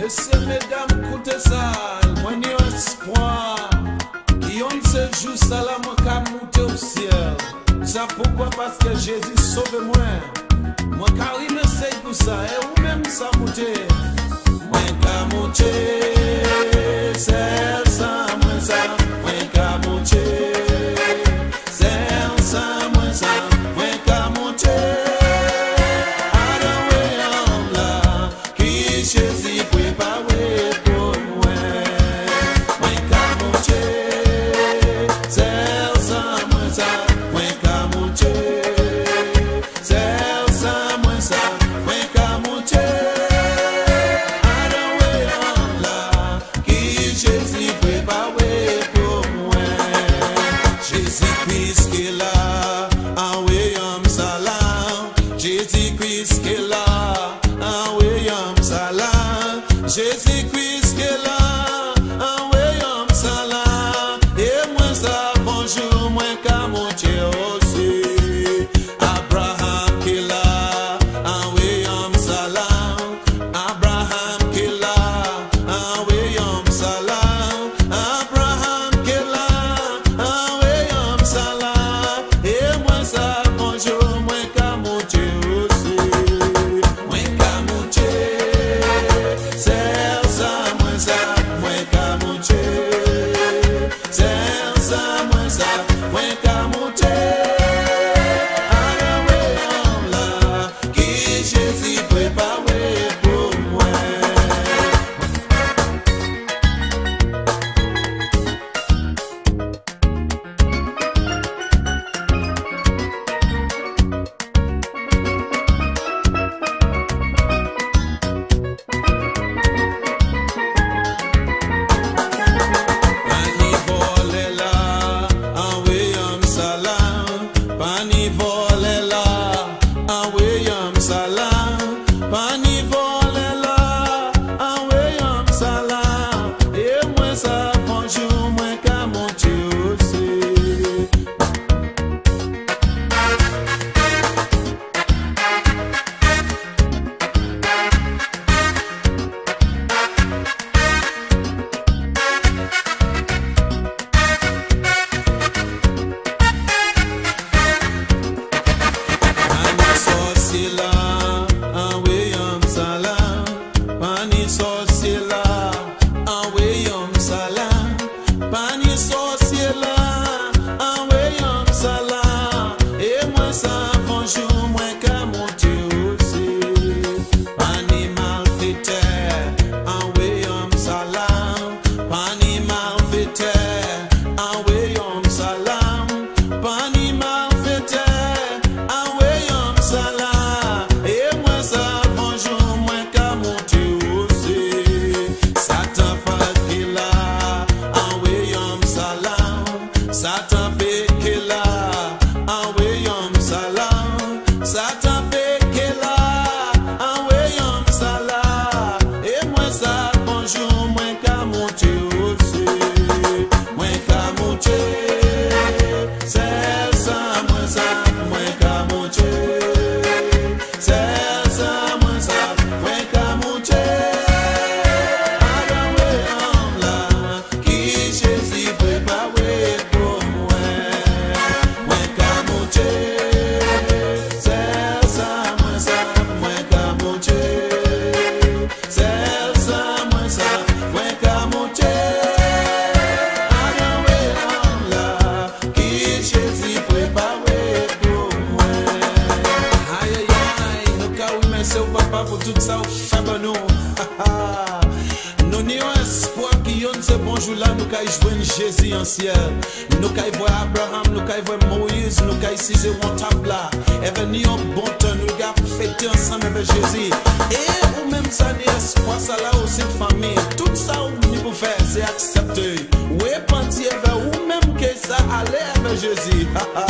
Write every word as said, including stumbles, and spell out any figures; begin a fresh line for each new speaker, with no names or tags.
Messieurs, mesdames, écoutez ça, moi j'ai un espoir. Qui on se joue ça là, moi qu'à monter au ciel. Ça pourquoi? Parce que Jésus sauve moi. Moi Karim essaye pour ça, et ou même ça monter. Moi qu'à monter, c'est ça, moi ça, moi qu'à monter. C'est ça, moi ça, moi qu'à monter. Jésus préparé pour moi. Moi qu'à monter, c'est ça, moi ça, moi qu'à monter. C'est ça, moi ça, moi qu'à monter. Alors voyons là, qui Jésus préparé pour moi. Jésus-Christ qui est là, envoyons salam. Jésus-Christ qui est là. Jésus-Christ qui est là, envoyons salam. Et moi ça, bonjour, moi qu'à monter aussi. Abraham qui est là, envoyons salam. Abraham qui est là, envoyons salam. Abraham qui est là, envoyons salam. Et moi ça, bonjour, moi qu'à monter aussi. Moi qu'à monter. Tout ça au fabanou. Nous n'avons espoir qui ont ce bonjour là, nous qu'à jouer Jésus en ciel. Nous qu'à voir Abraham, nous qu'à voir Moïse, nous qu'à ici c'est mon table là. Et venir en bon temps, nous qu'à fêter ensemble avec Jésus. Et ou même ça n'est espoir ça là aussi de famille. Tout ça où nous pouvons faire, c'est accepter. Oui, penser vers ou même que ça allait avec Jésus.